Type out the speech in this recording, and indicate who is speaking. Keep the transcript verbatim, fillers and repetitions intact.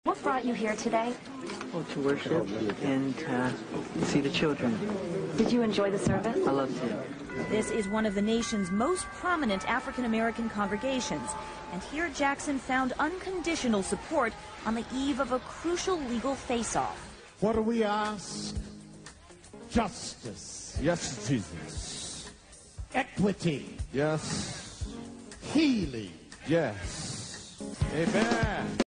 Speaker 1: What brought you here today?
Speaker 2: Oh, to worship and uh, see the children.
Speaker 1: Did you enjoy the service?
Speaker 2: I loved it.
Speaker 3: This is one of the nation's most prominent African-American congregations. And here Jackson found unconditional support on the eve of a crucial legal face-off.
Speaker 4: What do we ask? Justice.
Speaker 5: Yes, Jesus.
Speaker 4: Equity.
Speaker 5: Yes.
Speaker 4: Healing.
Speaker 5: Yes. Amen.